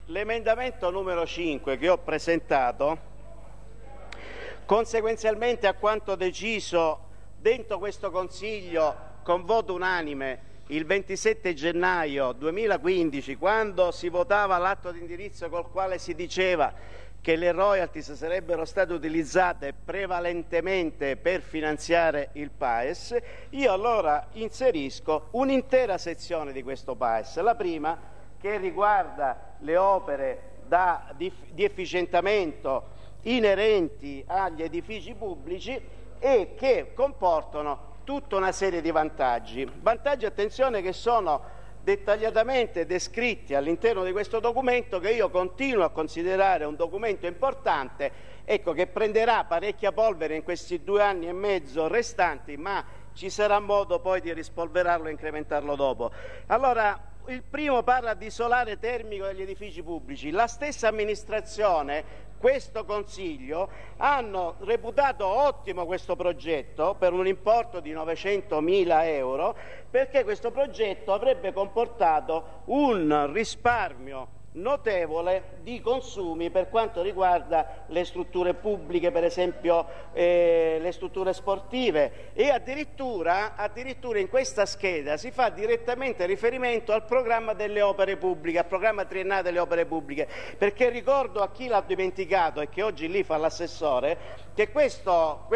L'emendamento numero 5 che ho presentato, conseguenzialmente a quanto deciso dentro questo Consiglio con voto unanime il 27 gennaio 2015, quando si votava l'atto di indirizzo col quale si diceva che le royalties sarebbero state utilizzate prevalentemente per finanziare il PAES, io allora inserisco un'intera sezione di questo PAES. La prima, che riguarda le opere di efficientamento inerenti agli edifici pubblici e che comportano tutta una serie di vantaggi. Vantaggi, attenzione, che sono dettagliatamente descritti all'interno di questo documento, che io continuo a considerare un documento importante, ecco, che prenderà parecchia polvere in questi 2 anni e mezzo restanti, ma ci sarà modo poi di rispolverarlo e incrementarlo dopo. Allora, il primo parla di solare termico degli edifici pubblici. La stessa amministrazione, questo Consiglio, hanno reputato ottimo questo progetto per un importo di 900.000 euro, perché questo progetto avrebbe comportato un risparmio notevole di consumi per quanto riguarda le strutture pubbliche, per esempio le strutture sportive, e addirittura in questa scheda si fa direttamente riferimento al programma delle opere pubbliche, al programma triennale delle opere pubbliche, perché ricordo a chi l'ha dimenticato e che oggi lì fa l'assessore che questo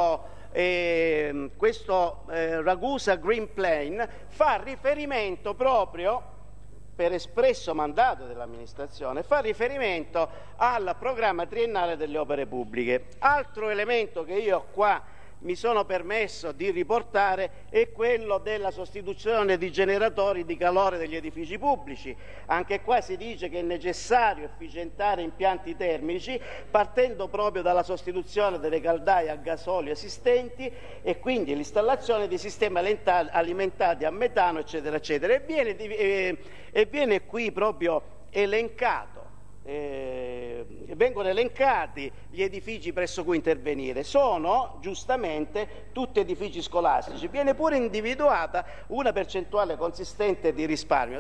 Ragusa Green Plan fa riferimento proprio, per espresso mandato dell'amministrazione, fa riferimento al programma triennale delle opere pubbliche. Altro elemento che io qua mi sono permesso di riportare è quello della sostituzione di generatori di calore degli edifici pubblici. Anche qua si dice che è necessario efficientare impianti termici partendo proprio dalla sostituzione delle caldaie a gasolio esistenti e quindi l'installazione di sistemi alimentati a metano, eccetera, eccetera. E viene qui proprio elencato. Vengono elencati gli edifici presso cui intervenire. Sono giustamente tutti edifici scolastici. Viene pure individuata una percentuale consistente di risparmio,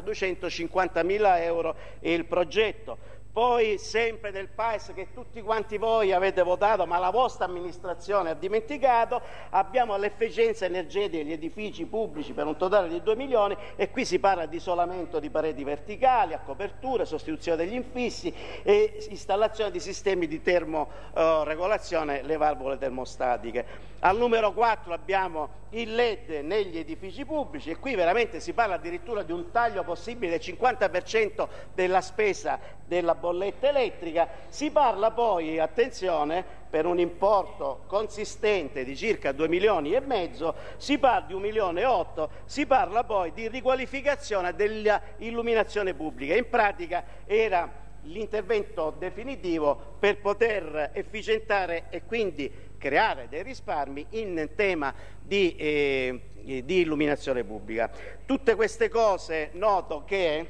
250.000 euro è il progetto. Poi, sempre del PAES che tutti quanti voi avete votato, ma la vostra amministrazione ha dimenticato, abbiamo l'efficienza energetica degli edifici pubblici per un totale di 2 milioni, e qui si parla di isolamento di pareti verticali, a copertura, sostituzione degli infissi e installazione di sistemi di termoregolazione, le valvole termostatiche. Al numero 4 abbiamo il LED negli edifici pubblici, e qui veramente si parla addirittura di un taglio possibile del 50% della spesa della bolletta elettrica. Si parla poi, attenzione, per un importo consistente di circa 2 milioni e mezzo, si parla di 1,8 milioni, si parla poi di riqualificazione dell'illuminazione pubblica. In pratica era l'intervento definitivo per poter efficientare e quindi creare dei risparmi in tema di illuminazione pubblica. Tutte queste cose noto che,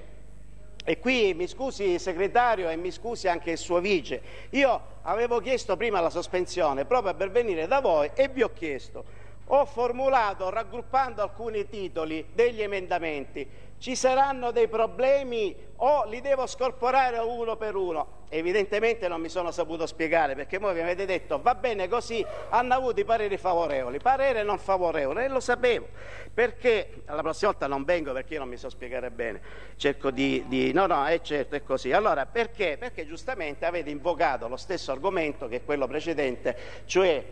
e qui mi scusi segretario e mi scusi anche il suo vice, io avevo chiesto prima la sospensione proprio per venire da voi e vi ho chiesto, ho formulato raggruppando alcuni titoli degli emendamenti, ci saranno dei problemi o li devo scorporare uno per uno? Evidentemente non mi sono saputo spiegare, perché voi mi avete detto va bene così, hanno avuto i pareri favorevoli, parere non favorevole, e lo sapevo, perché alla prossima volta non vengo perché io non mi so spiegare bene, cerco no, è certo, è così. Allora, perché? Perché giustamente avete invocato lo stesso argomento che è quello precedente, cioè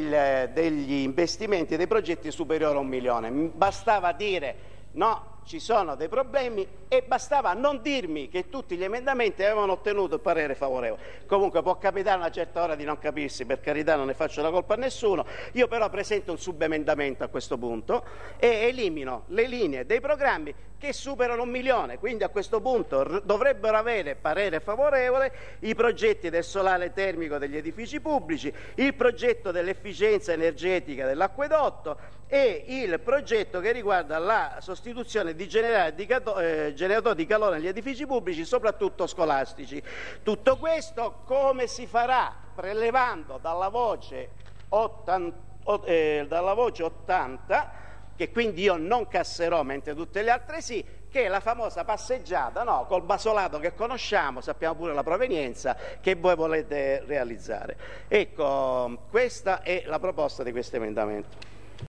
degli investimenti, dei progetti superiori a 1 milione. Bastava dire no, ci sono dei problemi, e bastava non dirmi che tutti gli emendamenti avevano ottenuto il parere favorevole. Comunque può capitare una certa ora di non capirsi, per carità, non ne faccio la colpa a nessuno. Io però presento un subemendamento a questo punto e elimino le linee dei programmi che superano 1 milione, quindi a questo punto dovrebbero avere parere favorevole i progetti del solare termico degli edifici pubblici, il progetto dell'efficienza energetica dell'acquedotto e il progetto che riguarda la sostituzione di generatori di calore negli edifici pubblici, soprattutto scolastici. Tutto questo come si farà? Prelevando dalla voce 80, che quindi io non casserò mentre tutte le altre sì, che è la famosa passeggiata, no? Col basolato che conosciamo, sappiamo pure la provenienza, che voi volete realizzare. Ecco, questa è la proposta di questo emendamento.